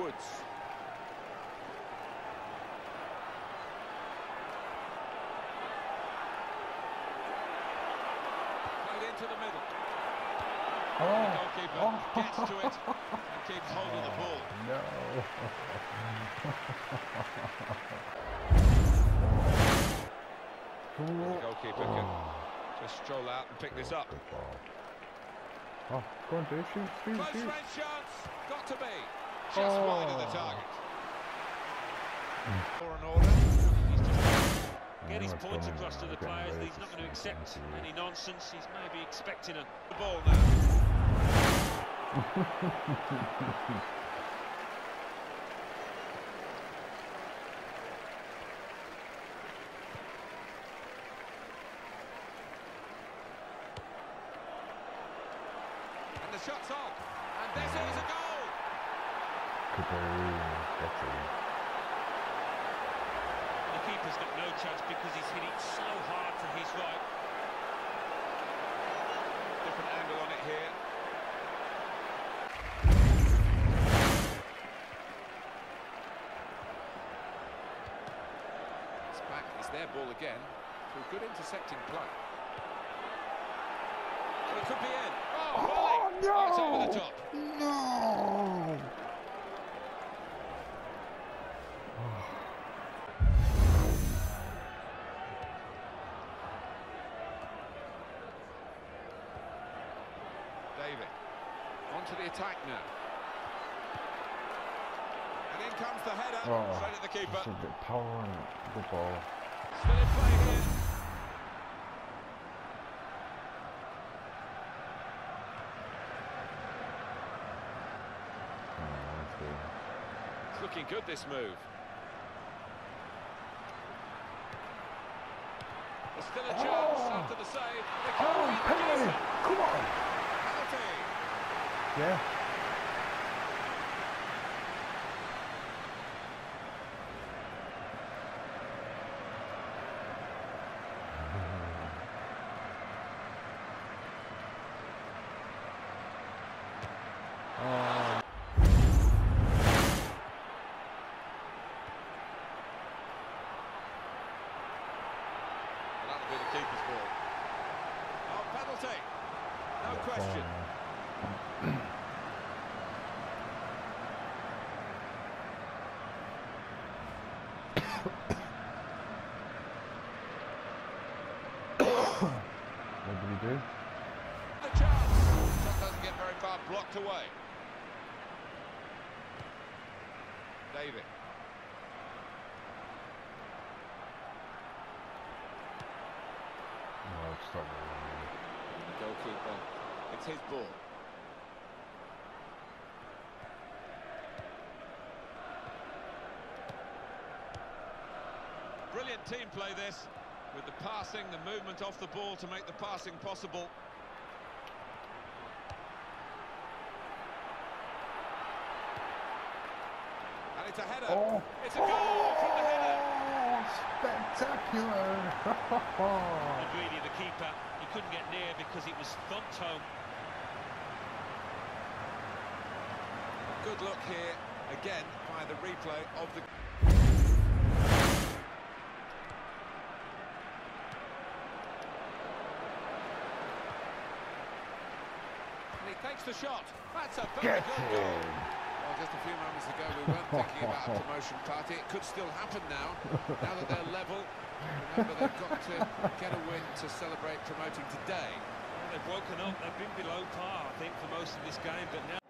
Kirtwoods. Played into the middle. The goalkeeper gets to it and keeps hold of the ball. No. The goalkeeper can just stroll out and pick this up. Oh, go on, dude. Shoot. Close range chance. Got to be. Just wide of the target. For an order. He's just get his points across to the players that he's not going to accept any nonsense. He's maybe expecting the ball now. And the shot's on. And this is a goal. The keeper's got no chance because he's hit it so hard to his right. Different angle on it here. It's back. It's their ball again. Through good intercepting play. It could be in. Oh, volley! No! Right over the top. No! David, onto the attack now. And in comes the header, straight at the keeper. Just a bit power on the ball. Still in play here. It's looking good, this move. There's still a chance after the save. Penalty! Come on! Penalty! Yeah. That'll be the keeper's ball. Oh, penalty! No question. What did he do? The chance! That doesn't get very far, blocked away. David. No, it's not really. The goalkeeper, it's his ball. Brilliant team play this, with the passing, the movement off the ball to make the passing possible. And it's a header. Oh. It's a goal from the header. Spectacular! And really, the keeper, he couldn't get near because it was thumped home. Good look here, again, by the replay of the... And he takes the shot. That's a very good goal. Well, just a few moments ago, we weren't thinking about a promotion party. It could still happen now that they're level. Remember, they've got to get a win to celebrate promoting today. Well, they've woken up, they've been below par, I think, for most of this game, but now...